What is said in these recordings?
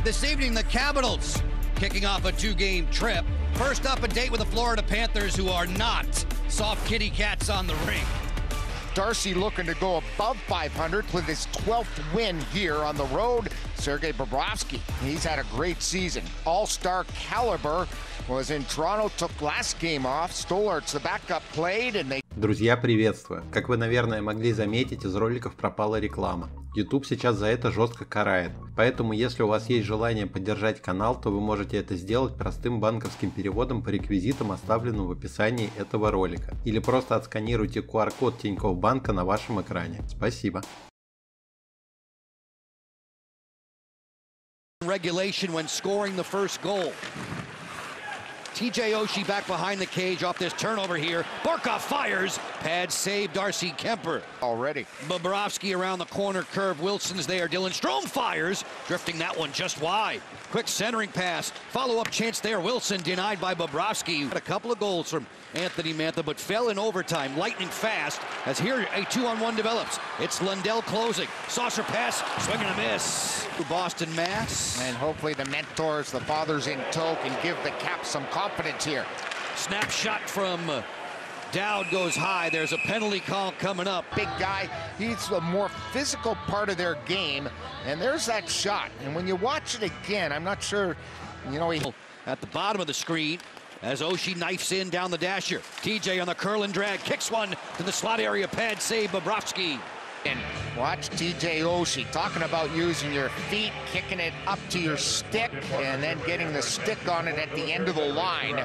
This evening, the Capitals kicking off a two-game trip. First up, a date with the Florida Panthers, who are not soft kitty cats on the rink. Darcy looking to go above 500 with his 12th win here on the road. Sergei Bobrovsky, he's had a great season. All-star caliber, was in Toronto, took last game off. Stolarz, the backup, played and they... Друзья, приветствую! Как вы, наверное, могли заметить, из роликов пропала реклама. YouTube сейчас за это жестко карает. Поэтому, если у вас есть желание поддержать канал, то вы можете это сделать простым банковским переводом по реквизитам, оставленным в описании этого ролика. Или просто отсканируйте QR-код Тинькофф Банка на вашем экране. Спасибо! Regulation when scoring the first goal. TJ Oshie back behind the cage off this turnover here. Barkov fires. Pad save Darcy Kuemper. Already. Bobrovsky around the corner curve. Wilson's there. Dylan Strome fires. Drifting that one just wide. Quick centering pass. Follow-up chance there. Wilson denied by Bobrovsky. Had a couple of goals from Anthony Mantha, but fell in overtime. Lightning fast as here a 2-on-1 develops. It's Lundell closing. Saucer pass. Swing and a miss. Boston, Mass. And hopefully the mentors, the fathers in tow, can give the Caps some confidence here. Snapshot from Dowd goes high. There's a penalty call coming up. Big guy, he's the more physical part of their game, and there's that shot. And when you watch it again, I'm not sure, you know, he... At the bottom of the screen, as Oshie knifes in down the dasher. TJ on the curl and drag, kicks one to the slot area, pad save Bobrovsky. And watch TJ Oshie talking about using your feet, kicking it up to your stick, and then getting the stick on it at the end of the line.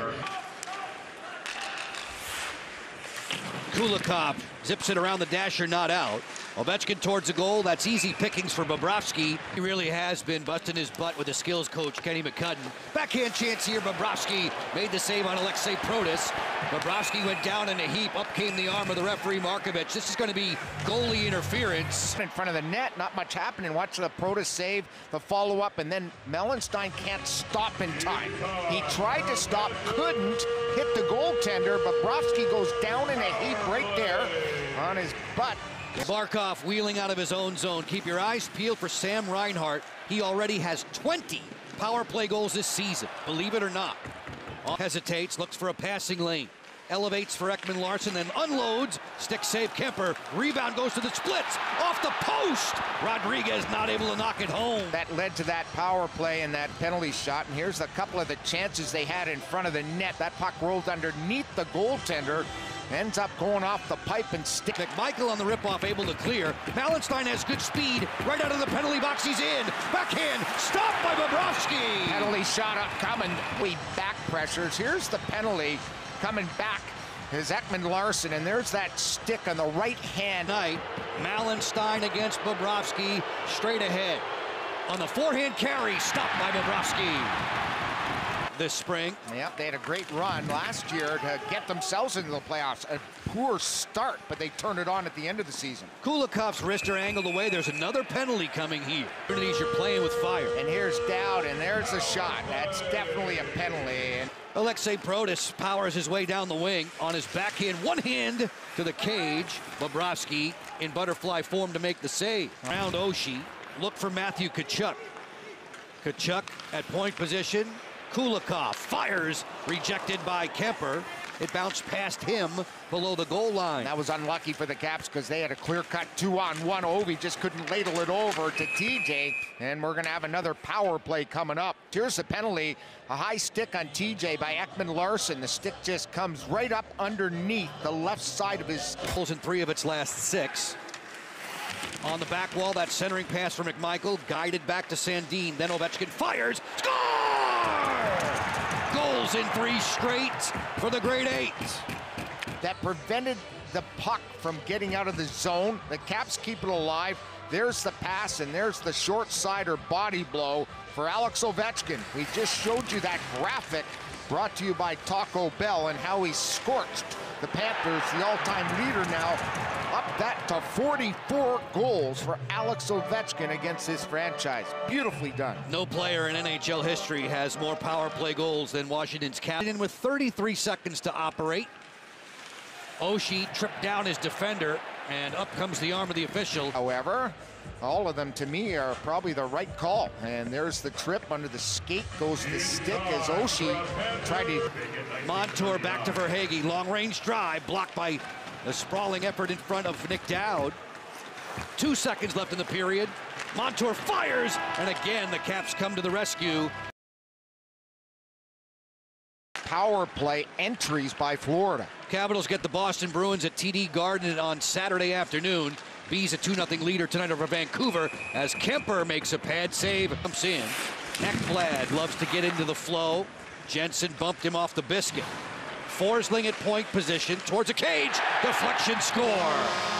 Kulikov zips it around the dasher, not out. Ovechkin towards the goal. That's easy pickings for Bobrovsky. He really has been busting his butt with the skills coach, Kenny McCudden. Backhand chance here. Bobrovsky made the save on Alexei Protas. Bobrovsky went down in a heap. Up came the arm of the referee, Markovich. This is going to be goalie interference. In front of the net, not much happening. Watch the Protas save, the follow-up, and then Mellenstein can't stop in time. He tried to stop, couldn't, hit the goaltender. Bobrovsky goes down in a heap right there on his butt. Barkov wheeling out of his own zone. Keep your eyes peeled for Sam Reinhart. He already has 20 power play goals this season, believe it or not. Hesitates, looks for a passing lane. Elevates for Ekman Larsson, then unloads. Stick save Kuemper. Rebound goes to the splits. Off the post. Rodriguez not able to knock it home. That led to that power play and that penalty shot. And here's a couple of the chances they had in front of the net. That puck rolled underneath the goaltender. Ends up going off the pipe and stick. McMichael on the ripoff, able to clear. Ballenstein has good speed. Right out of the penalty box, he's in. Backhand, stopped by Bobrovsky. Penalty shot up coming. We back pressures. Here's the penalty coming back. Is Ekman Larsson, and there's that stick on the right hand. Night, Ballenstein against Bobrovsky, straight ahead. On the forehand carry, stopped by Bobrovsky. This spring. Yep, they had a great run last year to get themselves into the playoffs. A poor start, but they turned it on at the end of the season. Kulikov's wrists are angled away. There's another penalty coming here. You're playing with fire. And here's Dowd, and there's the shot. That's definitely a penalty. And Alexei Protas powers his way down the wing on his backhand, one hand to the cage. Bobrovsky in butterfly form to make the save. Around Oshie, look for Matthew Tkachuk. Tkachuk at point position. Kulikov fires, rejected by Kuemper. It bounced past him below the goal line. That was unlucky for the Caps because they had a clear-cut 2-on-1. Ovi just couldn't ladle it over to TJ, and we're going to have another power play coming up. Here's the penalty, a high stick on TJ by Ekman Larsson. The stick just comes right up underneath the left side of his... Pulls in 3 of its last 6. On the back wall, that centering pass for McMichael, guided back to Sandin. Then Ovechkin fires. Score! Goals in 3 straight for the Great Eight. That prevented the puck from getting out of the zone. The Caps keep it alive. There's the pass, and there's the short side or body blow for Alex Ovechkin. We just showed you that graphic brought to you by Taco Bell and how he scorched the Panthers, the all-time leader now, up that to 44 goals for Alex Ovechkin against his franchise. Beautifully done. No player in NHL history has more power play goals than Washington's captain. With 33 seconds to operate, Oshie tripped down his defender. And up comes the arm of the official. However, all of them to me are probably the right call. And there's the trip under the skate, goes the stick as Oshie tried to... Montour back to Verhaeghe, long-range drive, blocked by the sprawling effort in front of Nick Dowd. 2 seconds left in the period. Montour fires, and again, the Caps come to the rescue. Power play entries by Florida. Capitals get the Boston Bruins at TD Garden on Saturday afternoon. Bees a 2-0 leader tonight over Vancouver as Kemper makes a pad save. Comes in. Ekblad loves to get into the flow. Jensen bumped him off the biscuit. Forsling at point position towards a cage. Deflection score.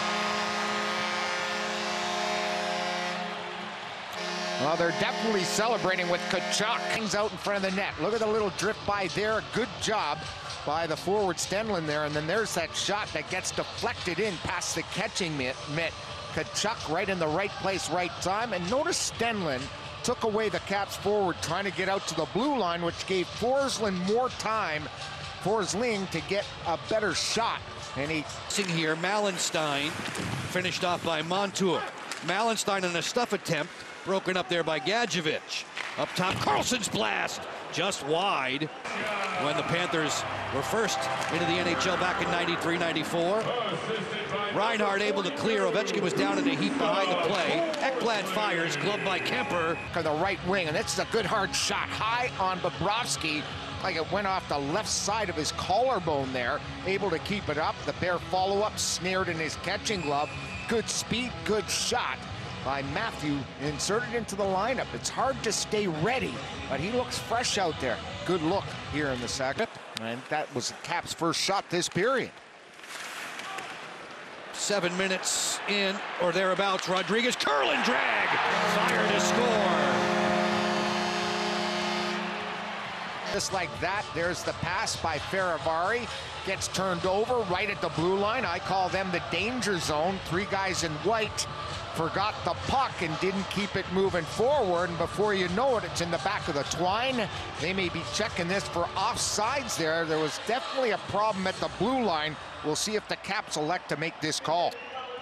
Well, they're definitely celebrating with Tkachuk. Things out in front of the net. Look at the little drip by there. Good job by the forward Stenlund there. And then there's that shot that gets deflected in past the catching mitt. Tkachuk right in the right place, right time. And notice Stenlund took away the Caps forward trying to get out to the blue line, which gave Forsling more time, Forsling, to get a better shot. And he... Here, Malenstein finished off by Montour. Malenstein on a stuff attempt. Broken up there by Gadjevich. Up top, Carlson's blast, just wide. When the Panthers were first into the NHL back in 93-94. Reinhart able to clear. Ovechkin was down in a heap behind the play. Ekblad fires, gloved by Kemper. On the right wing, and this is a good hard shot. High on Bobrovsky, like it went off the left side of his collarbone there. Able to keep it up. The Bear follow-up, snared in his catching glove. Good speed, good shot by Matthew, inserted into the lineup. It's hard to stay ready, but he looks fresh out there. Good look here in the second. And that was the Caps' first shot this period. 7 minutes in, or thereabouts, Rodriguez curl and drag. Fire to score. Just like that, there's the pass by Faravari. Gets turned over right at the blue line. I call them the danger zone. 3 guys in white forgot the puck and didn't keep it moving forward, and before you know it, it's in the back of the twine. They may be checking this for offsides there. There was definitely a problem at the blue line. We'll see if the Caps elect to make this call.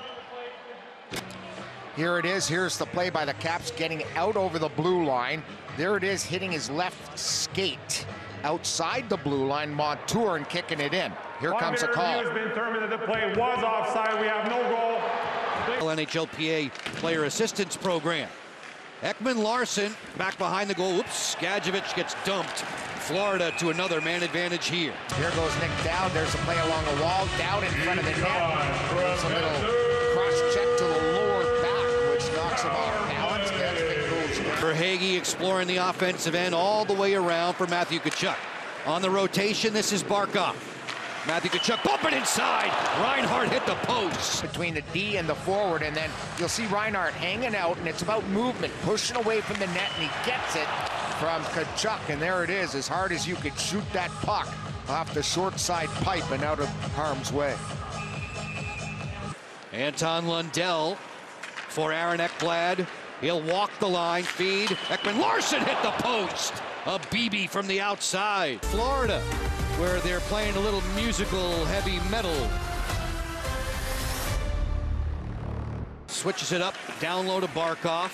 Here it is. Here's the play by the Caps getting out over the blue line. There it is, hitting his left skate outside the blue line. Montour and kicking it in. Here comes a call. Has been determined that the play was offside. We have no goal. NHLPA Player Assistance Program. Ekman Larson back behind the goal. Oops, Gadjevich gets dumped. Florida to another man advantage here. Here goes Nick Dowd. There's a play along the wall. Dowd in front of the net. There's a little cross check to the lower back, which knocks him off balance. Verhaeghe exploring the offensive end all the way around for Matthew Tkachuk. On the rotation, this is Barkov. Matthew Tkachuk bumping inside. Reinhart hit the post. Between the D and the forward, and then you'll see Reinhart hanging out, and it's about movement, pushing away from the net, and he gets it from Tkachuk, and there it is, as hard as you could shoot that puck off the short side pipe and out of harm's way. Anton Lundell for Aaron Ekblad. He'll walk the line, feed. Ekman Larson hit the post. A BB from the outside. Florida, where they're playing a little musical heavy metal. Switches it up, down low to Barkov.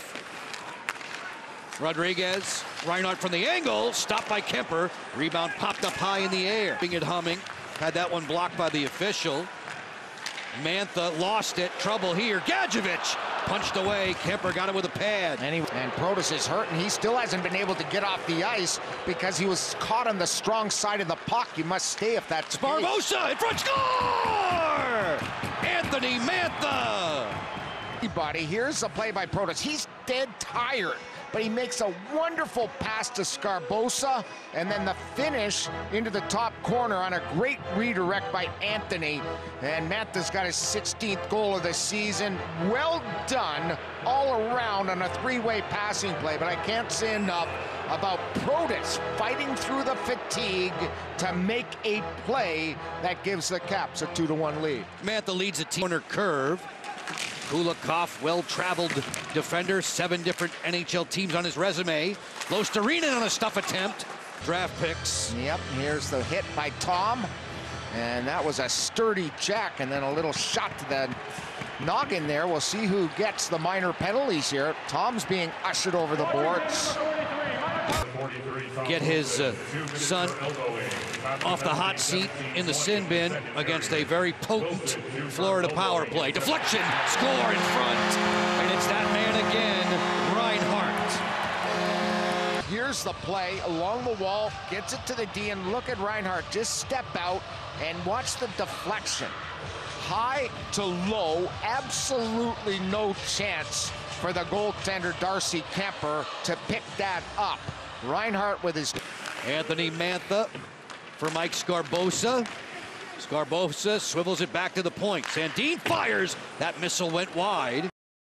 Rodriguez, Reinhart from the angle, stopped by Kemper. Rebound popped up high in the air. It humming, had that one blocked by the official. Mantha lost it, trouble here. Gadjevich punched away. Kemper got it with a pad. And Protas is hurt, and he still hasn't been able to get off the ice because he was caught on the strong side of the puck. You must stay if that's Barbosa in front, score! Anthony Mantha! Here's the play by Protas. He's dead tired, but he makes a wonderful pass to Scarbosa, and then the finish into the top corner on a great redirect by Anthony. And Mantha's got his 16th goal of the season. Well done all around on a 3-way passing play, but I can't say enough about Protas fighting through the fatigue to make a play that gives the Caps a 2-1 lead. Mantha leads a corner curve. Kulikov, well-traveled defender, 7 different NHL teams on his resume. Losterinen on a stuff attempt. Draft picks. Yep, here's the hit by Tom. And that was a sturdy check, and then a little shot to the noggin there. We'll see who gets the minor penalties here. Tom's being ushered over the boards. Get his son off the hot seat in the sin bin against a very potent Florida power play. Deflection, score in front, and it's that man again, Reinhart. Here's the play along the wall, gets it to the D, and look at Reinhart just step out and watch the deflection. High to low, absolutely no chance for the goaltender Darcy Kuemper to pick that up. Reinhart with his... Anthony Mantha for Mike Sgarbossa. Sgarbossa swivels it back to the point. Sandin fires. That missile went wide.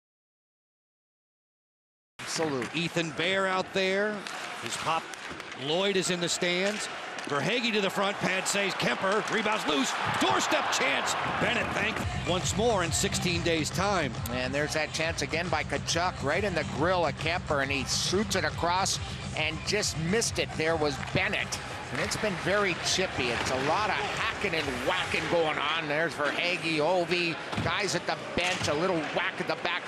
Salute. Ethan Bear out there. His pop. Lloyd is in the stands. Verhaeghe to the front. Pad saves. Kuemper rebounds loose. Doorstep chance. Bennett thanked once more in 16 days' time. And there's that chance again by Tkachuk right in the grill of Kuemper, and he shoots it across and just missed it. There was Bennett. And it's been very chippy. It's a lot of hacking and whacking going on. There's Verhaeghe, Ovi, guys at the bench, a little whack at the back.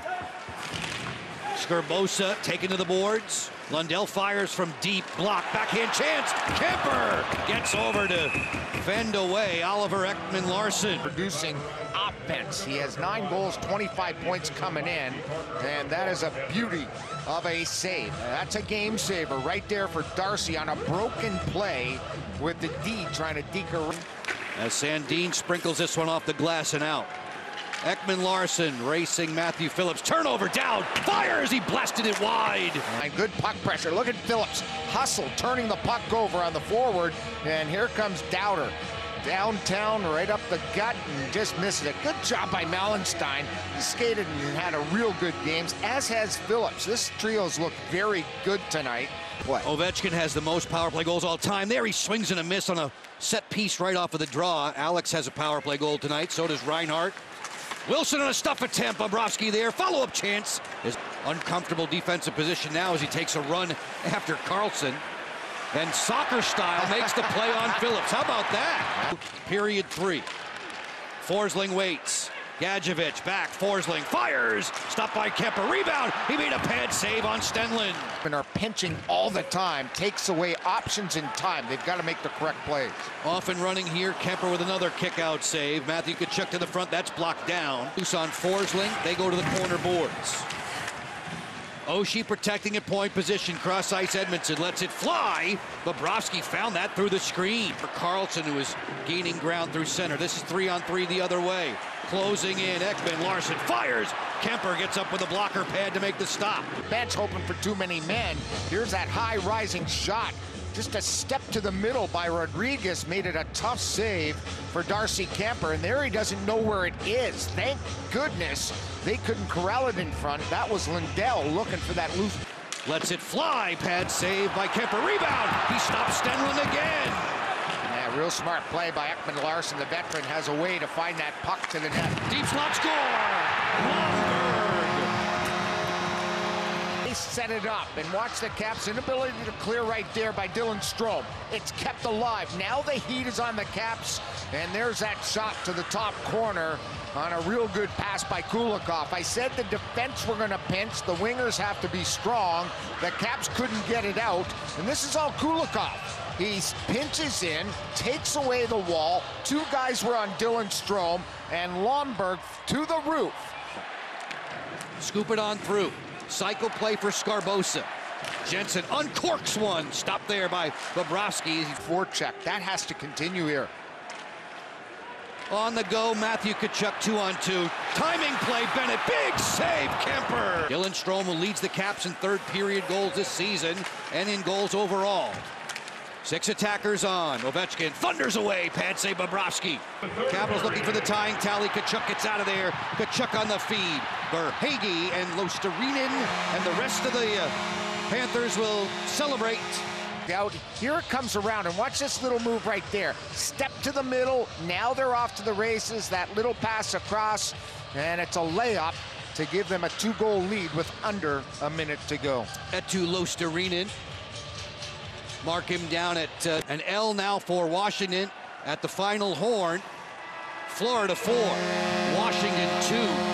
Sgarbossa taken to the boards. Lundell fires from deep, block, backhand chance. Kuemper gets over to fend away Oliver Ekman-Larsson. Producing offense. He has 9 goals, 25 points coming in, and that is a beauty of a save. That's a game saver right there for Darcy on a broken play with the D trying to deke her. As Sandin sprinkles this one off the glass and out. Ekman-Larsson racing Matthew Phillips. Turnover down. Fires. He blasted it wide. And good puck pressure. Look at Phillips. Hustle, turning the puck over on the forward. And here comes Dowder. Downtown, right up the gut, and just misses it. Good job by Malenstein. He skated and had a real good game, as has Phillips. This trio's looked very good tonight. What? Ovechkin has the most power play goals all time. There he swings and a miss on a set piece right off of the draw. Alex has a power play goal tonight. So does Reinhart. Wilson on a stuff attempt. Bobrovsky there. Follow-up chance. His uncomfortable defensive position now as he takes a run after Carlson. Then soccer style makes the play on Phillips. How about that? Period 3. Forsling waits. Gadjevich back. Forsling fires. Stopped by Kuemper. Rebound. He made a pad save on Stenlund. And are pinching all the time. Takes away options in time. They've got to make the correct plays. Off and running here. Kuemper with another kick-out save. Matthew Tkachuk to the front. That's blocked down. Loose on Forsling. They go to the corner boards. Oshie protecting at point position. Cross ice Edmondson lets it fly. Bobrovsky found that through the screen. For Carlson, who is gaining ground through center. This is 3-on-3 the other way. Closing in. Ekman-Larsson fires. Kuemper gets up with a blocker pad to make the stop. Bench hoping for too many men. Here's that high rising shot. Just a step to the middle by Rodriguez made it a tough save for Darcy Kuemper, and there he doesn't know where it is. Thank goodness they couldn't corral it in front. That was Lundell looking for that loose. Lets it fly. Pad save by Kuemper. Rebound. He stops Stenlund again. Yeah, real smart play by Ekman-Larsson. The veteran has a way to find that puck to the net. Deep slot score. Set it up and watch the Caps' inability to clear right there by Dylan Strome. It's kept alive. Now the heat is on the Caps, and there's that shot to the top corner on a real good pass by Kulikov. I said the defense were going to pinch. The wingers have to be strong. The Caps couldn't get it out, and this is all Kulikov. He pinches in, takes away the wall. 2 guys were on Dylan Strome, and Lomberg to the roof. Scoop it on through. Cycle play for Sgarbossa. Jensen uncorks one. Stopped there by Bobrovsky. Forecheck. That has to continue here. On the go, Matthew Tkachuk 2-on-2. Timing play, Bennett. Big save, Kuemper. Dylan Strome, who leads the Caps in third period goals this season and in goals overall. 6 attackers on. Ovechkin thunders away. Pad save Bobrovsky. Capitals looking for the tying tally. Tkachuk gets out of there. Tkachuk on the feed. Verhaeghe and Luostarinen and the rest of the Panthers will celebrate. Out. Here it comes around, and watch this little move right there. Step to the middle. Now they're off to the races. That little pass across, and it's a layup to give them a 2-goal lead with under a minute to go. To Luostarinen. Mark him down at an L now for Washington at the final horn. Florida 4, Washington 2.